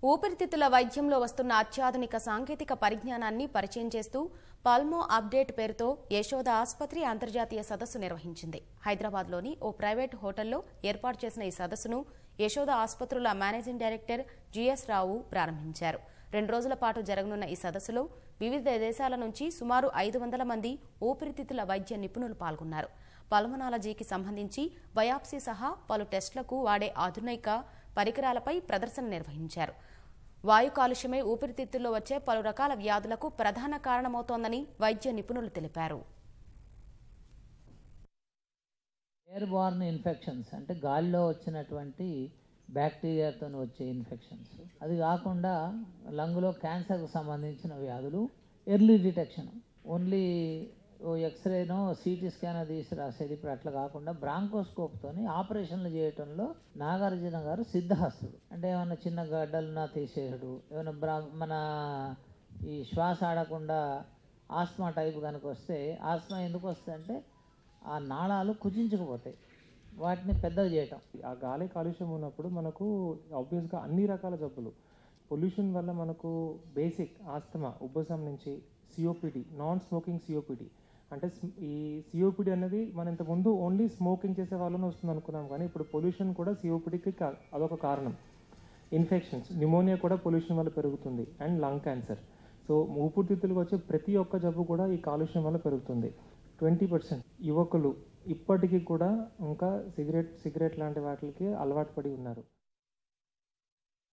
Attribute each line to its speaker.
Speaker 1: ఊపిరితిత్తుల వైద్యంలో వస్తున్న అత్యాధునిక సాంకేతిక పరిజ్ఞానాన్ని పరిచయం చేస్తూ పల్మో అప్డేట్ పేరుతో యశోద ఆసుపత్రి అంతర్జాతీయ సదస్సు నిర్వహించింది. హైదరాబాద్లోని ఓ ప్రైవేట్ హోటల్లో ఏర్పాటు చేసిన ఈ సదస్సును యశోద ఆసుపత్రుల మేనేజింగ్ డైరెక్టర్ జిఎస్ రావు ప్రారంభించారు. 2 రోజుల పాటు జరగనున్న ఈ సదస్సులో వివిధ దేశాల నుంచి సుమారు 500 మంది ఊపిరితిత్తుల వైద్య నిపుణులు పాల్గొన్నారు. పల్మనాలజీకి సంబంధించి బయాప్సీ సహా పలు టెస్టులకు వాడే ఆధునిక పరికరాలపై ప్రదర్శన నిర్వహించారు. వాయు కాలుష్యమే ఊపిరితిత్తుల్లో వచ్చే పలు రకాల వ్యాధులకు ప్రధాన కారణమవుతోందని వైద్య నిపుణులు తెలిపారు.
Speaker 2: ఎయిర్ బార్న్ ఇన్ఫెక్షన్స్ అంటే గాలిలో వచ్చినటువంటి బ్యాక్టీరియాతో వచ్చే ఇన్ఫెక్షన్స్, అది కాకుండా లంగ్లో క్యాన్సర్కు సంబంధించిన వ్యాధులు, ఎర్లీ డిటెక్షన్, ఓన్లీ ఎక్స్రేనో సిటీ స్కాన్ తీసి రాసేది. ఇప్పుడు అట్లా కాకుండా బ్రాంకోస్కోప్తోని ఆపరేషన్లు చేయటంలో నాగార్జున గారు సిద్ధహస్తుడు. అంటే ఏమన్నా చిన్న గడ్డలున్నా తీసేయడు, ఏమైనా మన ఈ శ్వాస ఆడకుండా ఆస్మా టైప్ కనుక వస్తే, ఆస్మా ఎందుకు వస్తుంది అంటే ఆ నాళాలు కుచించుకుపోతాయి, వాటిని పెద్దగా చేయటం.
Speaker 3: ఆ గాలి కాలుష్యం ఉన్నప్పుడు మనకు ఆబ్వియస్గా అన్ని రకాల జబ్బులు, పొల్యూషన్ వల్ల మనకు బేసిక్ ఆస్తమా, ఉబ్బసం నుంచి సిఓపిడి, నాన్ స్మోకింగ్ సిఓపిడి. అంటే ఈ సిఓపిడి అనేది మనం ఇంతకుముందు ఓన్లీ స్మోకింగ్ చేసే వాళ్ళని వస్తుంది అనుకున్నాం, కానీ ఇప్పుడు పొల్యూషన్ కూడా సిఓపిడికి అదొక కారణం. ఇన్ఫెక్షన్స్, న్యూమోనియా కూడా పొల్యూషన్ వల్ల పెరుగుతుంది, అండ్ లంగ్ క్యాన్సర్. సో ఊపిరితిత్తులకు వచ్చే ప్రతి ఒక్క జబ్బు కూడా ఈ కాలుష్యం వల్ల పెరుగుతుంది. 20% యువకులు ఇప్పటికీ కూడా ఇంకా సిగరెట్ లాంటి వాటికి అలవాటు పడి ఉన్నారు.